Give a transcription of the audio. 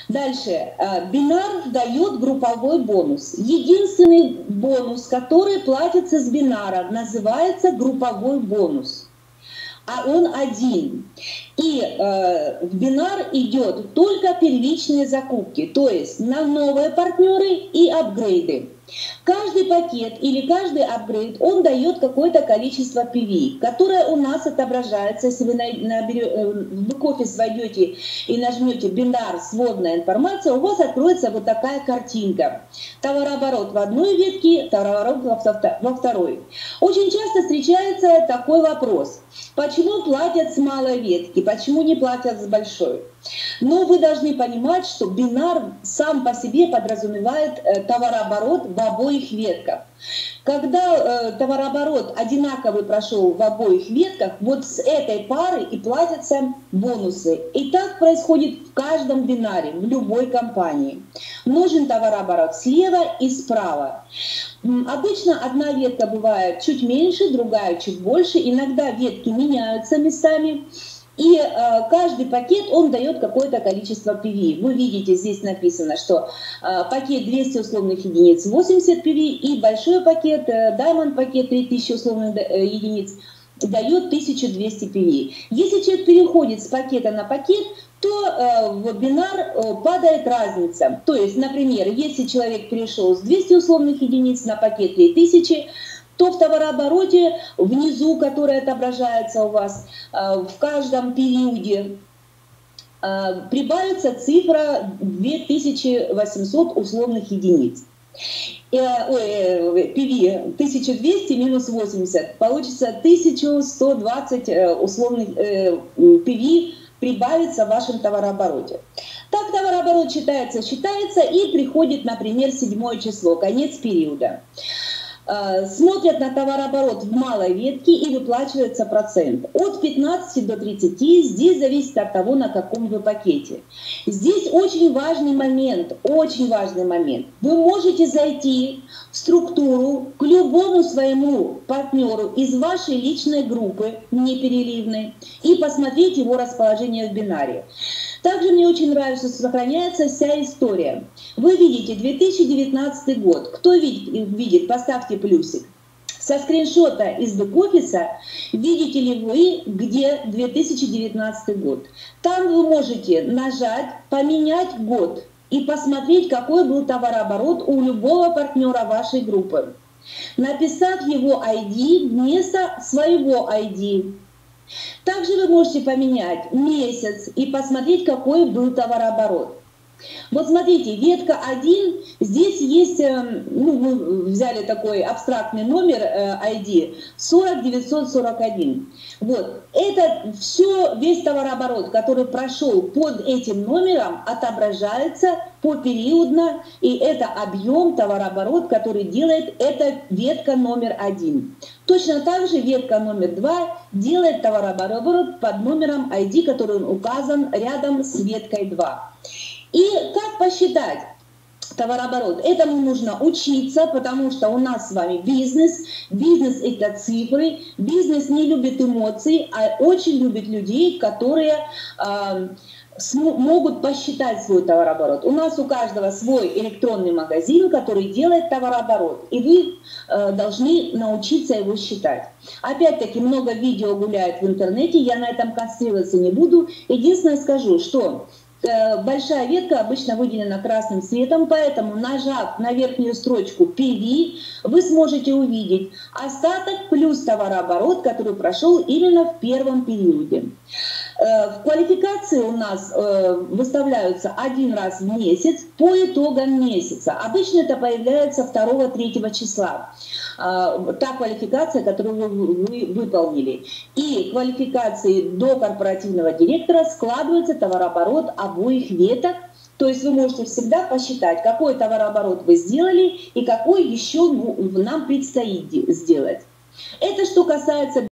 Дальше. Бинар дает групповой бонус. Единственный бонус, который платится с бинара, называется групповой бонус. А он один. И в бинар идет только первичные закупки, то есть на новые партнеры и апгрейды. Каждый пакет или каждый апгрейд, он дает какое-то количество PV, которое у нас отображается, если вы в бэк-офис войдете и нажмете бинар «Сводная информация», у вас откроется вот такая картинка. Товарооборот в одной ветке, товарооборот во второй. Очень часто встречается такой вопрос. Почему платят с малой ветки, почему не платят с большой? Но вы должны понимать, что бинар сам по себе подразумевает товарооборот в обоих ветках. Когда товарооборот одинаковый прошел в обоих ветках, вот с этой пары и платятся бонусы. И так происходит в каждом бинаре, в любой компании. Нужен товарооборот слева и справа. Обычно одна ветка бывает чуть меньше, другая чуть больше. Иногда ветки меняются местами. И каждый пакет, он дает какое-то количество PV. Вы видите, здесь написано, что пакет 200 условных единиц 80 PV, и большой пакет, Diamond пакет 3000 условных единиц дает 1200 PV. Если человек переходит с пакета на пакет, то в бинар падает разница. То есть, например, если человек перешел с 200 условных единиц на пакет 3000, то в товарообороте внизу, который отображается у вас в каждом периоде, прибавится цифра 2800 условных единиц. PV 1200 минус 80, получится 1120 условных PV прибавится в вашем товарообороте. Так товарооборот считается и приходит, например, 7 число, конец периода. Смотрят на товарооборот в малой ветке и выплачивается процент. От 15 до 30, здесь зависит от того, на каком вы пакете. Здесь очень важный момент. Вы можете зайти в структуру к любому своему партнеру из вашей личной группы, непереливной, и посмотреть его расположение в бинаре. Также мне очень нравится, что сохраняется вся история. Вы видите 2019 год. Кто видит, поставьте плюсик. Со скриншота из бэк-офиса видите ли вы, где 2019 год. Там вы можете нажать «Поменять год» и посмотреть, какой был товарооборот у любого партнера вашей группы, написав его ID вместо своего ID. Также вы можете поменять месяц и посмотреть, какой был товарооборот. Вот смотрите, ветка 1, здесь есть, мы взяли такой абстрактный номер ID 40941. Вот, это все, весь товарооборот, который прошел под этим номером, отображается попериодно, и это объем товарооборот, который делает эта ветка номер 1. Точно так же ветка номер 2 делает товарооборот под номером ID, который указан рядом с веткой 2. И как посчитать товарооборот? Этому нужно учиться, потому что у нас с вами бизнес. Бизнес – это цифры. Бизнес не любит эмоций, а очень любит людей, которые могут посчитать свой товарооборот. У нас у каждого свой электронный магазин, который делает товарооборот, и вы должны научиться его считать. Опять-таки, много видео гуляет в интернете, я на этом концентрироваться не буду. Единственное скажу, что большая ветка обычно выделена красным цветом, поэтому, нажав на верхнюю строчку PV, вы сможете увидеть остаток плюс товарооборот, который прошел именно в первом периоде. В квалификации у нас выставляются один раз в месяц по итогам месяца. Обычно это появляется 2-3 числа. Та квалификация, которую вы выполнили. И квалификации до корпоративного директора складывается товарооборот обоих веток. То есть вы можете всегда посчитать, какой товарооборот вы сделали и какой еще нам предстоит сделать. Это что касается